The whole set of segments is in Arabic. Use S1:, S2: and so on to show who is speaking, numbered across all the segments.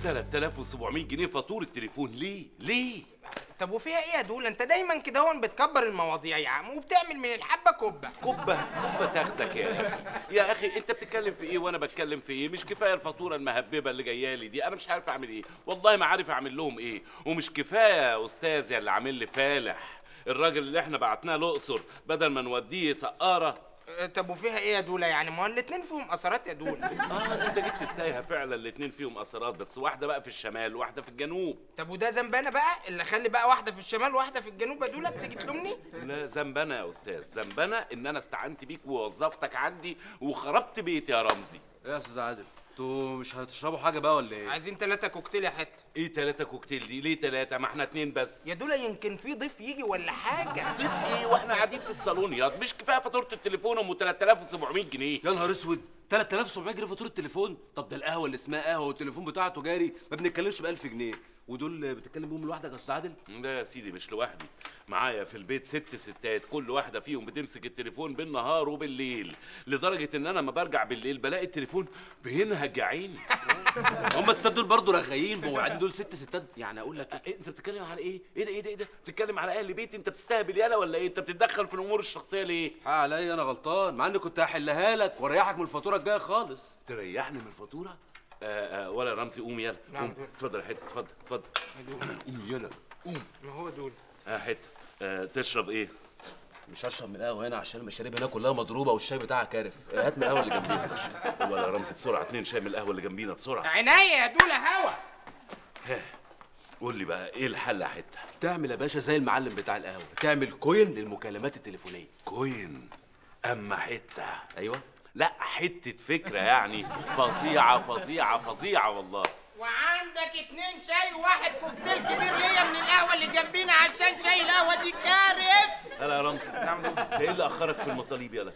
S1: 3700 جنيه فاتوره تليفون. ليه؟
S2: طب وفيها ايه يا دولا؟ انت دايما كده هون بتكبر المواضيع يا عم وبتعمل من الحبه كبه
S1: تاخدك يا اخي انت بتتكلم في ايه وانا بتكلم في ايه؟ مش كفايه الفاتوره المهببه اللي جايه لي دي؟ انا مش عارف اعمل ايه، والله ما عارف اعمل لهم ايه. ومش كفايه يا استاذ يا اللي عامل لي فالح، الراجل اللي احنا بعتناه الاقصر بدل ما نوديه سقاره.
S2: طب وفيها ايه يا دولا يعني؟ ما هو الاتنين فيهم اثارات يا دولا.
S1: انت جبت التايهه فعلا، الاتنين فيهم اثارات، بس واحده بقى في الشمال وواحده في الجنوب.
S2: طب وده ذنب انا بقى اللي اخلي بقى واحده في الشمال وواحده في الجنوب يا دولا؟ بتيجي تلومني؟
S1: لا ذنبنا يا استاذ، ذنبنا ان انا استعنت بيك ووظفتك عندي وخربت بيتي يا رمزي.
S3: ايه يا استاذ عادل، انتوا مش هتشربوا حاجه بقى ولا ايه؟
S2: عايزين 3 كوكتيل يا حته.
S1: ايه 3 كوكتيل دي؟ ليه 3؟ ما احنا 2 بس
S2: يا دولا، يمكن في ضيف يجي ولا حاجه.
S1: ضيف ايه واحنا قاعدين في الصالون؟ ياض مش كفايه فاتوره التليفون ام 3700 جنيه؟
S3: يا نهار اسود، 3700 جنيه فاتوره التليفون؟ طب ده القهوه اللي اسمها قهوه والتليفون بتاعته جاري ما بنتكلمش ب 1000 جنيه، ودول بتتكلم بيهم لوحدك يا استاذ عادل؟
S1: لا يا سيدي مش لوحدي، معايا في البيت 6 ستات، كل واحده فيهم بتمسك التليفون بالنهار وبالليل، لدرجه ان انا لما برجع بالليل بلاقي التليفون بينهج يا عيني.
S3: هم الستات دول برضه رغايين، ما هو قاعدين دول 6 ستات يعني اقول لك
S1: انت بتتكلم على ايه؟ ايه ده؟ بتتكلم على اهل بيتي؟ انت بتستهبل يالا ولا ايه؟ انت بتتدخل في الامور الشخصيه ليه؟
S3: حق عليا انا غلطان، مع اني كنت هحلها لك واريحك من الفاتوره الجايه خالص.
S1: تريحني من الفاتوره؟ ولا رمزي قوم يلا.
S2: نعم.
S1: قوم اتفضل يا حته، اتفضل قوم يلا قوم.
S2: ما هو دول
S1: حته تشرب ايه؟
S3: مش هشرب من القهوه هنا عشان المشاريب هنا كلها مضروبه والشاي بتاعها كارف، هات من القهوه اللي جنبينا يا باشا.
S1: ولا رمزي بسرعه 2 شاي من القهوه اللي جنبينا بسرعه.
S2: عناية يا دولا هوا.
S1: قول لي بقى ايه الحل يا حته؟
S3: تعمل يا باشا زي المعلم بتاع القهوه، تعمل كوين للمكالمات التليفونيه.
S1: كوين؟ اما حته.
S3: ايوه.
S1: لا حته فكره يعني فظيعه والله.
S2: وعندك 2 شاي وواحد كوكتيل كبير ليا من القهوه اللي جنبينا عشان شاي القهوه دي كارف.
S1: يلا يا رمزي.
S2: نعم.
S1: انت ايه اللي اخرك في المطالب يلا؟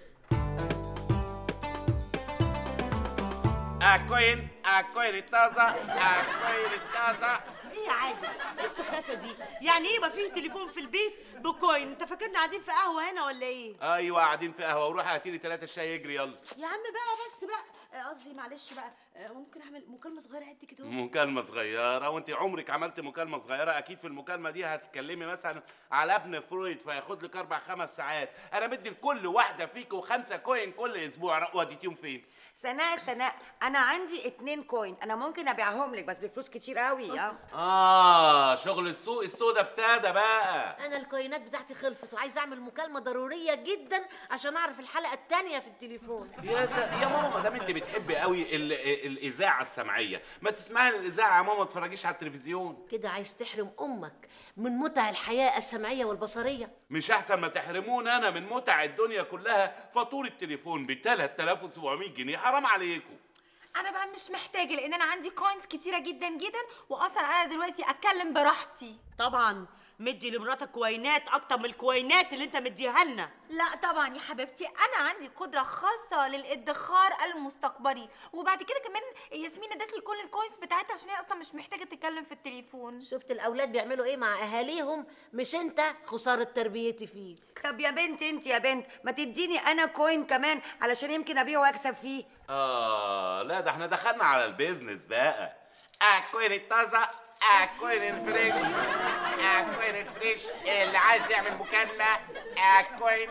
S2: اكوين الطازه،
S4: ايه يا عادل؟ ايه السخافه دي؟ يعني ايه يبقى فيه تليفون في البيت بكوين؟ انت فاكرنا قاعدين في قهوه هنا ولا ايه؟
S1: ايوه قاعدين في قهوه، وروح هاتي لي 3 شاي يجري يلا.
S4: يا عم بقى بس بقى قصدي معلش بقى، ممكن اعمل مكالمه صغيره حته كده؟
S1: مكالمه صغيره؟ وانت عمرك عملت مكالمه صغيره؟ اكيد في المكالمه دي هتتكلمي مثلا على ابن فرويد فياخد لك 4 5 ساعات. انا بدي لكل واحده فيكم 5 كوين كل اسبوع، وديتيهم فين؟
S5: سناء انا عندي 2 كوين، انا ممكن ابيعهم لك بس بفلوس كتير قوي.
S1: شغل السوق السودا ابتدى بقى.
S6: انا الكوينات بتاعتي خلصت وعايزه اعمل مكالمه ضروريه جدا عشان اعرف الحلقه الثانيه في التليفون.
S1: يا ماما ما دام انت بتحبي قوي الاذاعه السمعيه، ما تسمعي الاذاعه يا ماما، ما تتفرجيش على التلفزيون.
S6: كده عايز تحرم امك من متع الحياه السمعيه والبصريه؟
S1: مش احسن ما تحرموني انا من متع الدنيا كلها؟ فاتوره التليفون ب 3700 جنيه، حرام عليكم.
S7: انا بقى مش محتاجه لان انا عندي كوينز كتيره جدا جدا، واصلا انا دلوقتي اتكلم براحتي.
S4: طبعا مدي لمراتك كوينات اكتر من الكوينات اللي انت مديها لنا.
S7: لا طبعا يا حبيبتي، انا عندي قدره خاصه للادخار المستقبلي، وبعد كده كمان ياسمين ادت لي كل الكوينز بتاعتها عشان هي اصلا مش محتاجه تتكلم في التليفون.
S6: شفت الاولاد بيعملوا ايه مع اهاليهم؟ مش انت خساره تربيتي فيك.
S5: طب يا بنت انت يا بنت ما تديني انا كوين كمان علشان يمكن ابيعه واكسب فيه.
S1: لا ده احنا دخلنا على البيزنس بقى. كوين الطازه، كوين الفريش، كوين الفريش، اللي عايز يعمل مكالمه كوين.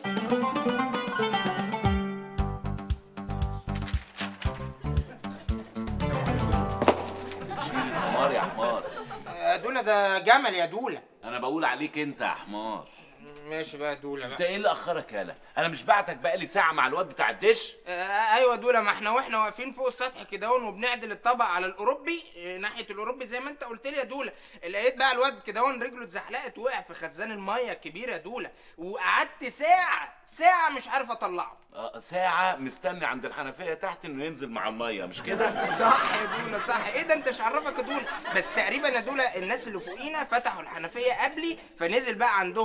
S1: شيل الحمار يا حمار.
S2: دولا ده جمل يا دولا.
S1: انا بقول عليك انت يا حمار.
S2: ماشي بقى دولا بقى.
S1: انت ايه اللي اخرك يالا؟ انا مش بعتك بقالي ساعه مع الواد بتاع الدش؟
S2: ايوه دولا، ما احنا واحنا واقفين فوق السطح كده وبنعدل الطبق على الاوروبي ناحيه الاوروبي زي ما انت قلت لي يا دولا، لقيت بقى الواد كده رجله اتزحلقت وقع في خزان الميه الكبير يا دولا، وقعدت ساعه مش عارف اطلعه.
S1: ساعه مستني عند الحنفيه تحت انه ينزل مع الميه، مش كده؟
S2: صح يا دولا صح. ايه ده انت مش عرفك يا دولا؟ بس تقريبا يا دولا الناس اللي فوقينا فتحوا الحنفيه قبلي فنزل بقى عندهم هم،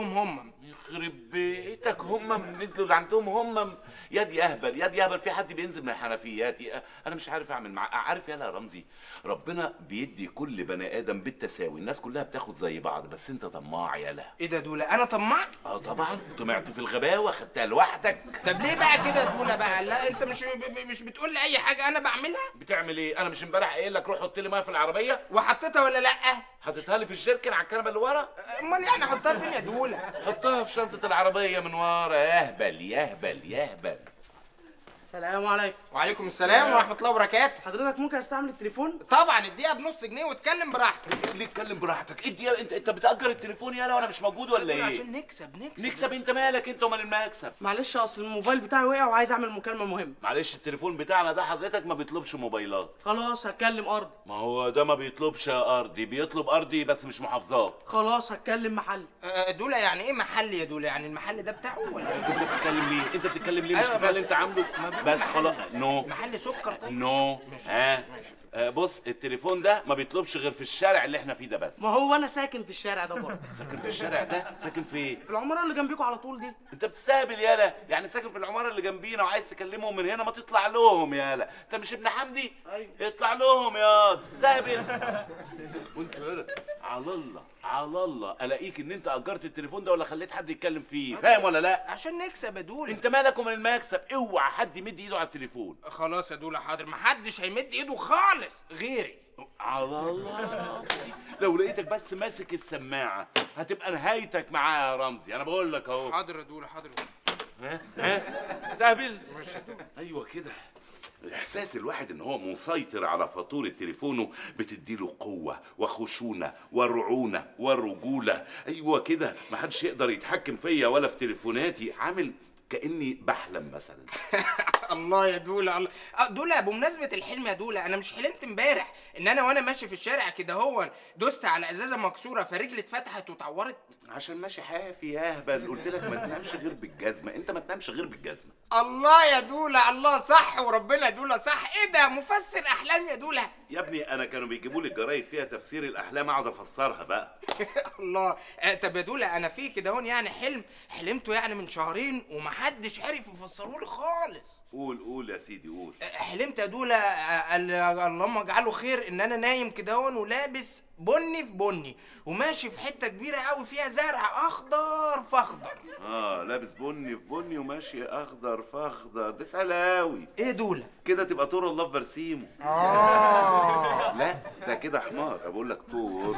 S2: لهم.
S1: يخرب بيتك، هم نزلوا اللي عندهم هم. ياد يهبل ياد يهبل، في حد بينزل من الحنفيات؟ انا مش عارف اعمل معاه. عارف يالا يا رمزي، ربنا بيدي كل بني ادم بالتساوي، الناس كلها بتاخد زي بعض، بس انت طماع يالا.
S2: ايه ده دوله؟ انا طماع؟
S1: اه طبعا، طمعت في الغباوه، خدتها لوحدك.
S2: طب ليه بقى كده يا دوله بقى؟ لا انت مش بتقول لي اي حاجه انا بعملها؟
S1: بتعمل ايه؟ انا مش امبارح قايل لك روح حط لي ميه في العربيه؟
S2: وحطيتها ولا لا؟
S1: حطيتها لي في الجيركن على الكنبه اللي ورا.
S2: امال يعني احطها فين يا دوله؟
S1: حطها في شنطه العربيه من ورا. يهبل يهبل يهبل.
S8: السلام عليكم.
S2: وعليكم السلام ورحمه الله وبركاته.
S8: حضرتك ممكن استعمل التليفون؟
S2: طبعا الدقيقه بنص جنيه واتكلم براحتك.
S1: ليه اتكلم براحتك؟ انت بتأجر التليفون يالا وانا مش موجود ولا ايه؟
S2: عشان نكسب.
S1: نكسب؟ انت مالك انت ومال المكسب؟
S8: معلش اصل الموبايل بتاعي وقع وعايز اعمل مكالمه مهمه.
S1: معلش التليفون بتاعنا ده حضرتك ما بيطلبش موبايلات.
S8: خلاص هتكلم ارضي.
S1: ما هو ده ما بيطلبش ارضي، بيطلب ارضي بس مش محافظات.
S8: خلاص هتكلم محل.
S2: دوله يعني ايه محل يا دوله؟ يعني المحل ده بتاعه ولا ايه؟
S1: انت بتتكلم ليه؟ انت بتتكلم ليه؟ مش
S2: أيوة
S1: كفايه اللي
S2: بس-
S1: انت عامله؟ بس خلاص. نو
S2: محل سكر طيب؟
S1: نو. ها بص، التليفون ده ما بيطلبش غير في الشارع اللي احنا فيه ده بس.
S8: ما هو انا ساكن في الشارع ده برضه.
S1: ساكن في الشارع ده؟ ساكن فين؟
S8: في العماره اللي جنبيكوا على طول دي.
S1: انت بتستهبل يالا؟ يعني ساكن في العماره اللي جنبينا وعايز تكلمهم من هنا؟ ما تطلع لهم يالا، انت مش ابن حمدي؟
S8: ايوه.
S1: اطلع لهم يا تستهبل. وانت يالا على الله على الله الاقيك ان انت اجرت التليفون ده ولا خليت حد يتكلم فيه، فاهم ولا لا؟
S2: عشان نكسب يا دوله.
S1: انت مالك ومن المكسب؟ اوعى حد يمد ايده على التليفون.
S2: خلاص يا دوله حاضر، محدش هيمد ايده خالص غيري.
S1: على الله. لو لقيتك بس ماسك السماعه هتبقى نهايتك معايا يا رمزي، انا بقول لك اهو.
S2: حاضر يا دوله حاضر.
S1: ها سهبل. ايوه كده، احساس الواحد ان هو مسيطر على فاتوره تليفونه بتديله قوه وخشونه ورعونه ورجوله. ايوه كده، محدش يقدر يتحكم فيا ولا في تليفوناتي، عامل كاني بحلم مثلا.
S2: الله يا دوله الله. دوله بمناسبه الحلم يا دوله، انا مش حلمت امبارح ان انا وانا ماشي في الشارع كده هو دوست على ازازه مكسوره فرجلي اتفتحت واتعورت؟
S1: عشان ماشي حافي يا اهبل، قلت لك ما تنامش غير بالجزمه، انت ما تنامش غير بالجزمه.
S2: الله يا دوله الله، صح وربنا يا دوله صح. ايه ده مفسر احلام يا دوله؟
S1: يا ابني انا كانوا بيجيبوا لي الجرايد فيها تفسير الاحلام، اقعد افسرها بقى.
S2: الله. طب يا دوله انا في كده هون يعني حلمته يعني من شهرين ومحدش عرف يفسره لي خالص.
S1: قول يا سيدي قول.
S2: حلمت يا دوله اللهم اجعله خير ان انا نايم كده هون ولابس بني في بني وماشي في حته كبيره قوي فيها زرع اخضر فاخضر.
S1: لابس بني في بني وماشي اخضر فاخضر، ده سهل قوي.
S2: ايه دوله؟
S1: كده تبقى طور الله في برسيمه. لا ده كده حمار، بقول لك طور.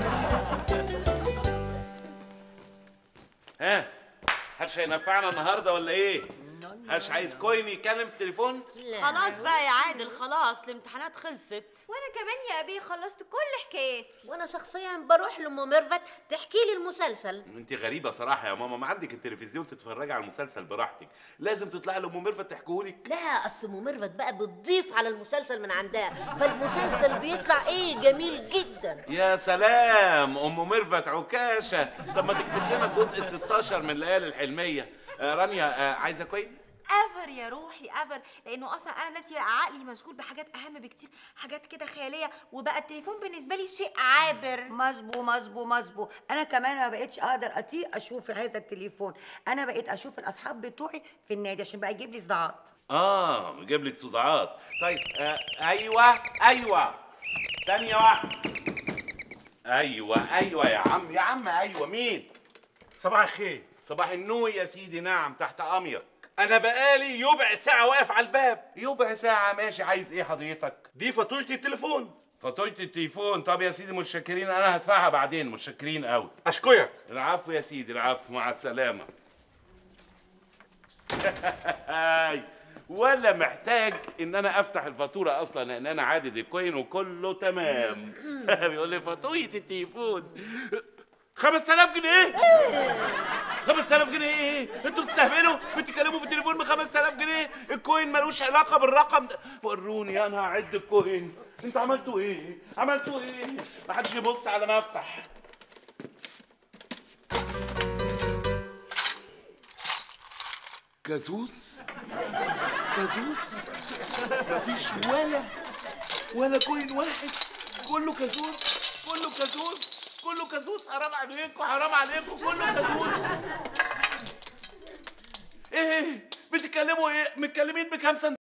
S1: ها هاتش هينفعنا النهارده ولا ايه؟ هاتش عايز كوين يتكلم في تليفون؟
S4: خلاص بقى يا عادل، خلاص الامتحانات خلصت.
S7: وانا كمان يا ابي خلصت كل حكايتي.
S6: وانا شخصيا بروح لام ميرفت تحكي لي المسلسل.
S1: انت غريبه صراحه يا ماما، ما عندك التلفزيون تتفرجي على المسلسل براحتك، لازم تطلعي لام ميرفت تحكيهولك.
S6: لا اصل ام ميرفت بقى بتضيف على المسلسل من عندها، فالمسلسل بيطلع ايه جميل جدا.
S1: يا سلام، ام ميرفت عكاشه. طب ما تكتب لنا الجزء 16 من الليالي الحلميه. رانيا عايزه كوين؟
S7: افر يا روحي افر، لانه اصلا انا دلوقتي عقلي مشغول بحاجات اهم بكتير، حاجات كده خياليه، وبقى التليفون بالنسبه لي شيء عابر.
S5: مظبوط. انا كمان ما بقتش اقدر اطيق اشوف هذا التليفون، انا بقيت اشوف الاصحاب بتوعي في النادي عشان بقى يجيب لي صداعات.
S1: يجيب لك صداعات. طيب ايوه ثانيه واحده. ايوه يا عم ايوه. مين؟
S9: صباح الخير.
S1: صباح النور يا سيدي. نعم تحت امرك.
S9: انا بقالي ربع ساعه واقف على الباب.
S1: ربع ساعه ماشي. عايز ايه حضرتك؟
S9: دي فاتوره التليفون.
S1: فاتوره التليفون؟ طب يا سيدي متشكرين، انا هدفعها بعدين. متشكرين قوي.
S9: اشكرك.
S1: العفو يا سيدي العفو، مع السلامه. ولا محتاج ان انا افتح الفاتوره اصلا، لان انا عادد الكوين وكله تمام. بيقول لي فاتوره التليفون 5000 جنيه. 5000 جنيه ايه؟ انتوا بتستهبلوا؟ بتتكلموا في التليفون ب 5000 جنيه؟ الكوين ملوش علاقه بالرقم ده. وروني انا هعد الكوين. انتوا عملتوا ايه؟ محدش يبص على ما افتح. جاسوس مفيش ولا كوين واحد، كله كازوز. كله كازوز، حرام عليكم حرام عليكم، كله كازوز. ايه بتتكلموا ايه؟ متكلمين بكام